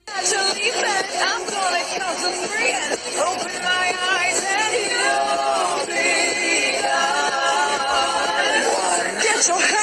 Naturally fed, I'm gonna count to three and open my eyes and you'll be gone. Get your